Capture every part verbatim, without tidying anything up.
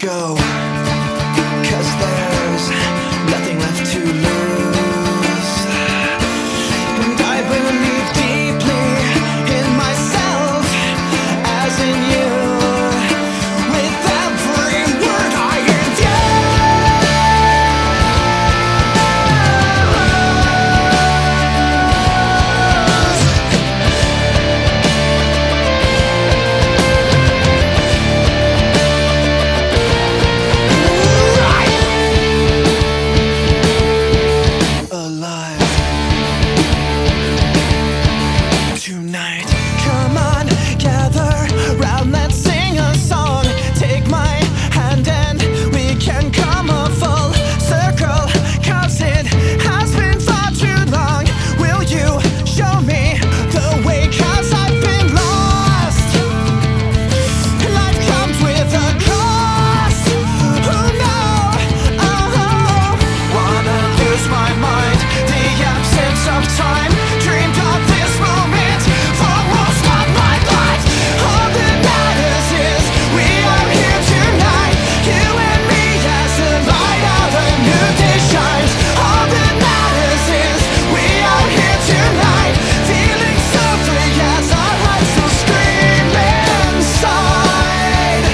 go, 'cause there's nothing left to lose. And I believe deeply in myself, as in you. With every word I tonight. Come on, gather round, let's sing a song. Take my hand and we can come a full circle, 'cause it has been far too long. Will you show me the way, 'cause I've been lost. Life comes with a cost. Oh no, oh, wanna lose my mind. The absence of time, dreamed of this moment for most of my life. All that matters is we are here tonight, you and me, as the light of a new day shines. All that matters is we are here tonight, feeling so free as our hearts will scream inside.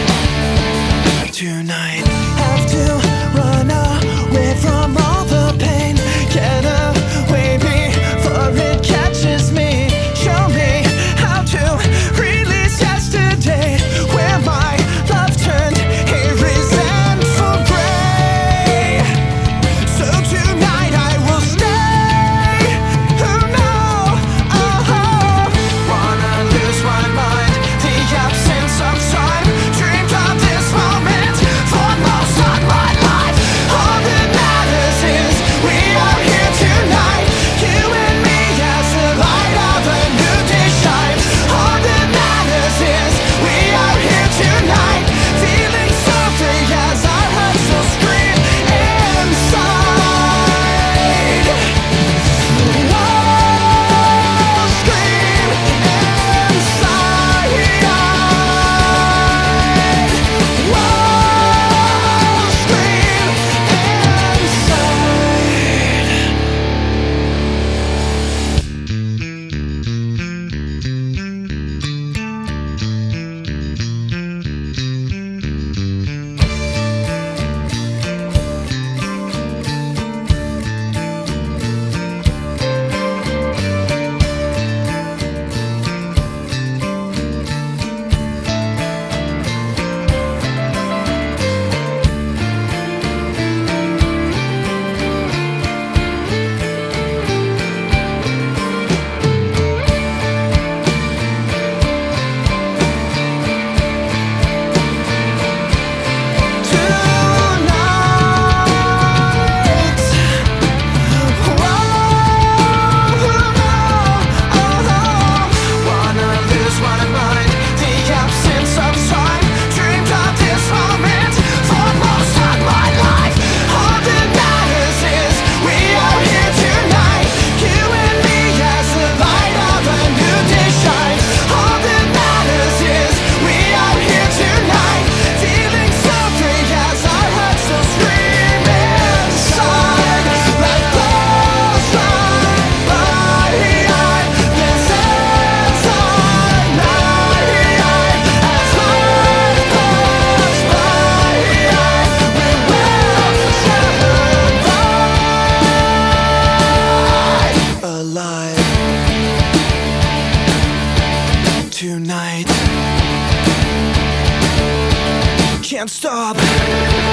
Tonight, have to run away from all the pain, get away before it catches me. Show me how to release yesterday, where my love turned a resentful gray. So tonight I will stay. Oh no, oh, wanna lose my mind. The absence of time, dreamed of this moment for most of my life. All that matters is we are here tonight, you and me, as the light of a new day shines. All that matters is we are here tonight, feeling so free as our hearts will scream inside. Whoa, scream inside. Whoa, scream alive. Tonight, can't stop.